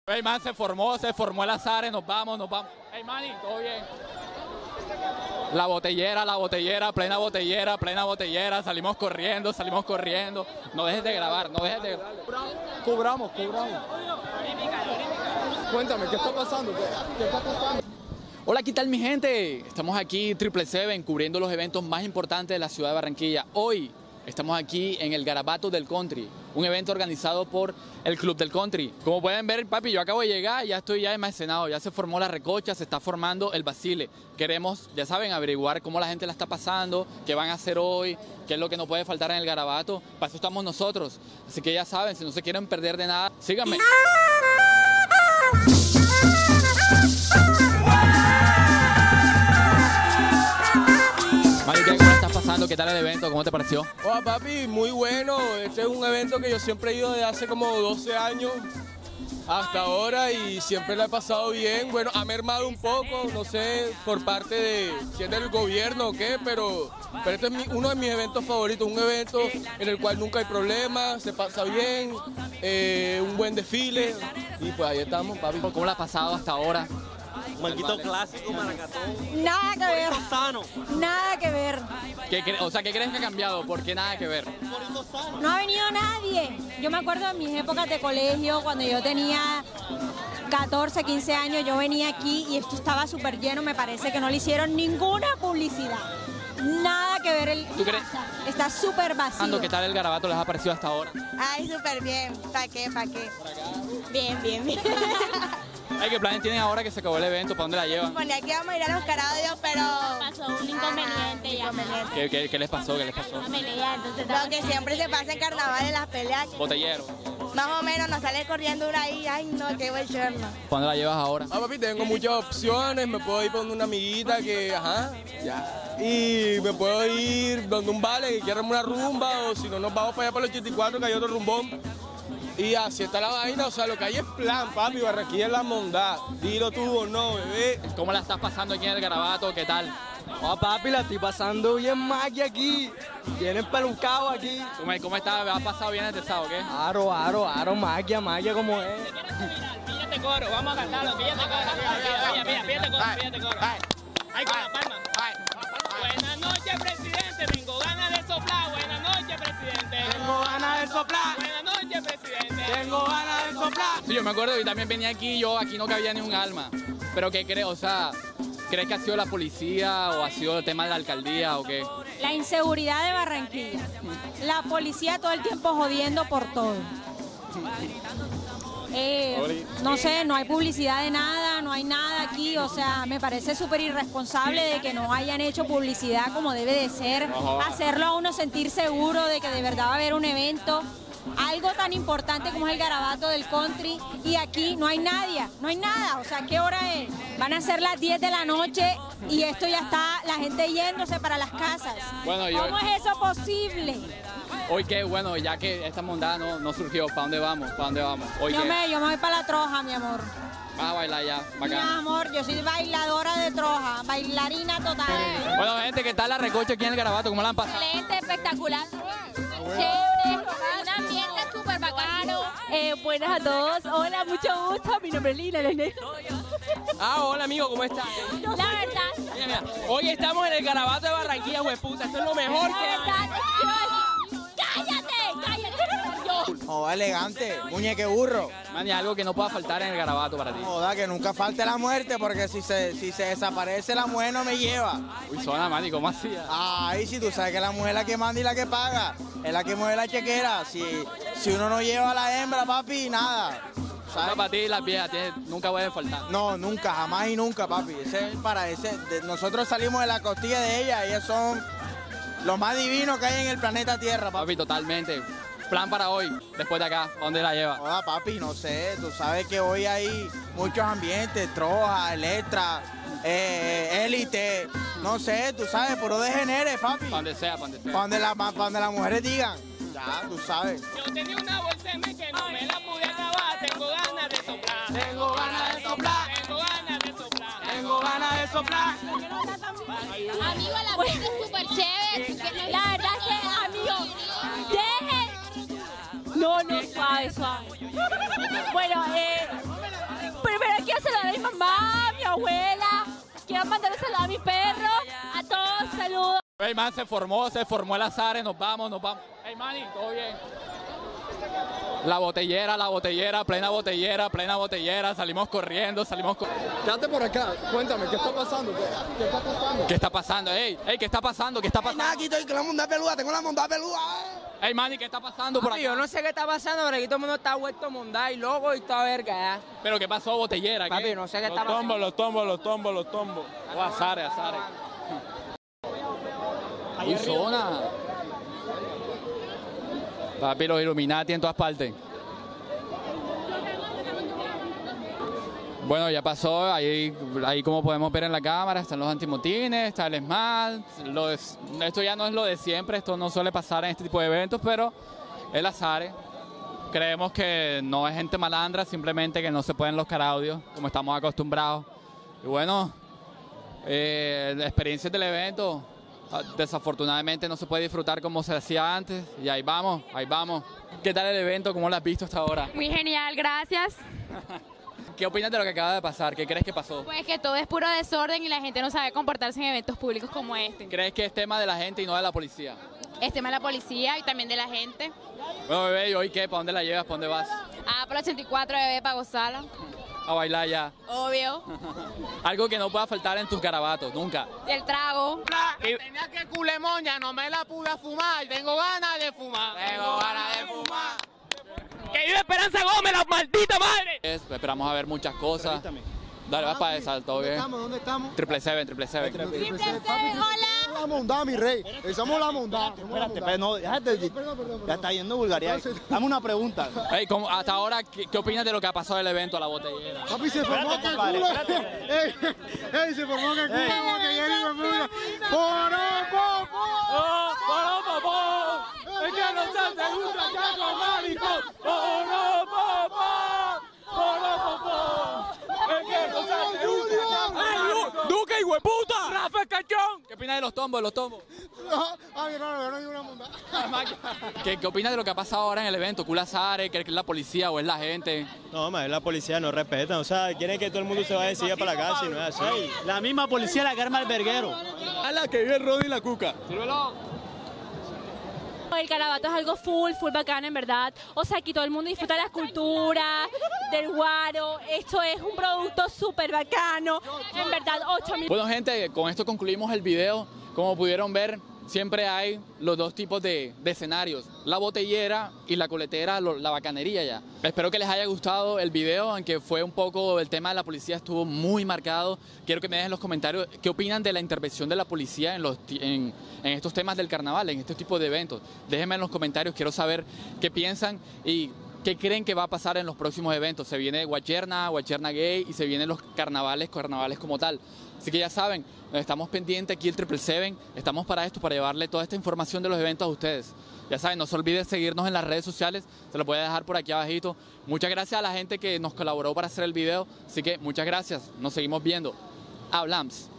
Hey man, se formó el azar, nos vamos. Hey Manny, todo bien. La botellera, plena botellera, salimos corriendo. No dejes de grabar. Cobramos. Cuéntame, ¿qué está pasando? ¿Qué está pasando? Hola, ¿qué tal mi gente? Estamos aquí, 777, cubriendo los eventos más importantes de la ciudad de Barranquilla. Hoy estamos aquí en el Garabato del Country, un evento organizado por el Club del Country. Como pueden ver, papi, yo acabo de llegar, ya estoy enmacenado, ya se formó la recocha, se está formando el Basile. Queremos, ya saben, averiguar cómo la gente la está pasando, qué van a hacer hoy, qué es lo que no puede faltar en el Garabato. Para eso estamos nosotros. Así que ya saben, si no se quieren perder de nada, síganme. Mari, ¿cómo estás pasando? ¿Qué tal el evento? ¿Cómo te pareció? Hola papi, muy bueno. Este es un evento que yo siempre he ido desde hace como 12 años hasta ahora y siempre la he pasado bien. Bueno, ha mermado un poco, no sé, por parte de si es del gobierno o qué, pero este es uno de mis eventos favoritos, un evento en el cual nunca hay problemas, se pasa bien, un buen desfile y pues ahí estamos, papi. ¿Cómo la has pasado hasta ahora? Manguito clásico, maracatón. Nada que ver. Sano. Nada que ver. O sea, ¿qué crees que ha cambiado? ¿Por qué nada que ver? No ha venido nadie. Yo me acuerdo de mis épocas de colegio, cuando yo tenía 14, 15 años, yo venía aquí y esto estaba súper lleno. Me parece que no le hicieron ninguna publicidad. Nada que ver. ¿Tú crees? Está súper vacío. ¿Qué tal el Garabato les ha parecido hasta ahora? Ay, súper bien. ¿Para qué? Bien. Ay, ¿qué planes tienen ahora que se acabó el evento? ¿Para dónde la llevan? Bueno, aquí vamos a ir a los Caradios, pero Pasó un inconveniente ya. ¿Qué les pasó? Una pelea, entonces lo que siempre se pasa en carnaval en las peleas. Botellero. Más o menos nos sale corriendo una ahí. Ay, no, qué buen cherno. ¿Para dónde la llevas ahora? Papi, tengo muchas opciones, me puedo ir con una amiguita que, y me puedo ir donde un vale que quiera una rumba, o si no nos vamos para allá para el 84 que hay otro rumbón. Y así está la vaina, o sea, lo que hay es plan, papi, Barranquilla es la mondad. Dilo tú o no, bebé. ¿Cómo la estás pasando aquí en el Garabato? ¿Qué tal? Oh, papi, la estoy pasando bien magia aquí. Bien empelucado aquí. ¿Cómo estás? ¿Has pasado bien el sábado, qué? Aro, magia como es. Píllate coro, vamos a cantarlo, píllate coro. Ahí con la palma. Buenas noches, presidente, tengo ganas de soplar. Buenas noches, presidente. Tengo ganas de soplar. Buenas noches, presidente. Tengo ganas de soplar. Sí, yo me acuerdo, yo también venía aquí, aquí no cabía ni un alma. Pero ¿qué crees? O sea, ¿crees que ha sido la policía o ha sido el tema de la alcaldía o qué? La inseguridad de Barranquilla. La policía todo el tiempo jodiendo por todo. No sé, no hay publicidad de nada, no hay nada aquí, o sea, me parece súper irresponsable de que no hayan hecho publicidad como debe de ser, hacerlo a uno sentir seguro de que de verdad va a haber un evento, algo tan importante como es el Garabato del Country, y aquí no hay nadie, no hay nada, o sea, ¿qué hora es? Van a ser las 10 de la noche y esto ya está, la gente yéndose para las casas. Bueno, ¿Cómo es eso posible? Hoy qué, bueno, ya que esta mondada no surgió, ¿para dónde vamos? Hoy Yo me voy para la Troja, mi amor. Vas a bailar ya, Mi bacán. amor, yo soy bailadora de Troja, bailarina total. Bueno, gente, ¿qué tal la recocha aquí en el Garabato? ¿Cómo la han pasado? Excelente, espectacular. Chévere, un ambiente súper bacano. Buenas a todos. Hola, mucho gusto. Mi nombre es Lina. Hola amigo, ¿cómo estás? La verdad, Mira, hoy estamos en el Garabato de Barranquilla, hueputa. Esto es lo mejor que hay. cállate. Joder, elegante, muñeque burro. Man, y algo que no pueda faltar en el Garabato para ti. Joda, que nunca falte la muerte, porque si se desaparece la mujer no me lleva. Uy, zona, man, ¿y cómo así? Ay, si tú sabes que la mujer es la que manda y la que paga, es la que mueve la chequera. Si uno no lleva a la hembra, papi, nada. ¿Sabes? Para ti las viejas nunca pueden faltar. No, nunca, jamás y nunca, papi. Nosotros salimos de la costilla de ellas, ellas son lo más divino que hay en el planeta Tierra, papi. Papi, totalmente. Plan para hoy, después de acá, ¿a dónde la lleva? Hola, papi, no sé, tú sabes que hoy hay muchos ambientes, Troja, Electra, Élite, no sé, tú sabes, puro degenere, papi. Para donde sea. Para donde las mujeres digan, ya, tú sabes. Yo tenía una bolsa en que no me la pude acabar. Tengo ganas de soplar. Tengo ganas de soplar. Tengo ganas de soplar. Tengo ganas de soplar. amigo, la fiesta es súper chévere. La verdad es que, amigo, dejen. No, suave. Bueno, Hey, man, se formó el azar, nos vamos. Hey, Manny, ¿todo bien? La botellera, plena botellera, salimos corriendo. Quédate por acá, cuéntame, ¿qué está pasando? ¿Qué está pasando? ¿Qué está pasando? Hey, ¿qué está pasando? Nada, aquí estoy con la monda peluda, tengo la monda peluda. Hey, Manny, ¿qué está pasando por acá? Yo no sé qué está pasando, pero aquí todo el mundo está vuelto mondá y loco y toda verga, ya. ¿Pero qué pasó, botellera? Papi, ¿Qué? no sé qué está pasando. Los tombos. Oh, azares. Zona. Papi, los Illuminati en todas partes. Bueno, ya pasó, ahí como podemos ver en la cámara, están los antimotines, está el SMAT. Esto ya no es lo de siempre, esto no suele pasar en este tipo de eventos, pero el azar. Creemos que no es gente malandra, simplemente que no se pueden los caraudios, como estamos acostumbrados. Y bueno, la experiencia del evento, desafortunadamente no se puede disfrutar como se hacía antes, y ahí vamos. ¿Qué tal el evento? ¿Cómo lo has visto hasta ahora? Muy genial, gracias. ¿Qué opinas de lo que acaba de pasar? ¿Qué crees que pasó? Pues que todo es puro desorden y la gente no sabe comportarse en eventos públicos como este. ¿Crees que es tema de la gente y no de la policía? Es tema de la policía y también de la gente. Bueno, bebé, ¿y hoy qué? ¿Para dónde la llevas? ¿Para dónde vas? Por 84, bebé, para gozarla. A bailar ya. Obvio. Algo que no pueda faltar en tus garabatos, nunca. Y el trago. Tenía que culemoña, no me la pude fumar y tengo ganas de fumar. ¡Que vive Esperanza Gómez, la maldita madre! Esperamos a ver muchas cosas. Dale, vas para esa, todo bien. ¿Dónde estamos? 777. Hola. La mondá, mi rey. Somos la mondá. Espérate, no, déjate. Ya está yendo vulgaridad. Dame una pregunta. Hey, hasta ahora, ¿qué opinas de lo que ha pasado del evento a la botellera? Papi, se formó que culo. Ey, se formó que culo, botellera y me ¡Poropopo! Es que no se gusta Chaco Maricón. Es que no se gusta. ¡Duque y hueputa! ¡Rafa Cachón! ¿Qué opinas de los tombos? Ay, no, no hay una mondá. ¿Qué opinas de lo que ha pasado ahora en el evento? ¿Culazares? ¿Crees que es la policía o es la gente? No, más la policía no respeta, o sea, quieren que todo el mundo se vaya enseguida para la casa y no es así. La misma policía la que arma el verguero. A la que vive el Roddy y la Cuca. ¡Sírvelo! El Garabato es algo full bacano, en verdad. O sea, aquí todo el mundo disfruta de la escultura, del guaro. Esto es un producto súper bacano. En verdad, 8.000. Bueno, gente, con esto concluimos el video. Como pudieron ver, siempre hay los dos tipos de escenarios, la botellera y la coletera, la bacanería ya. Espero que les haya gustado el video, aunque fue un poco, el tema de la policía estuvo muy marcado. Quiero que me dejen en los comentarios qué opinan de la intervención de la policía en estos temas del carnaval, en estos tipos de eventos. Déjenme en los comentarios, quiero saber qué piensan y qué creen que va a pasar en los próximos eventos. Se viene Guacherna Gay y se vienen los carnavales como tal. Así que ya saben, estamos pendientes aquí el 777, estamos para esto, para llevarle toda esta información de los eventos a ustedes. Ya saben, no se olviden seguirnos en las redes sociales, se lo voy a dejar por aquí abajito. Muchas gracias a la gente que nos colaboró para hacer el video, así que muchas gracias, nos seguimos viendo. Hablamos.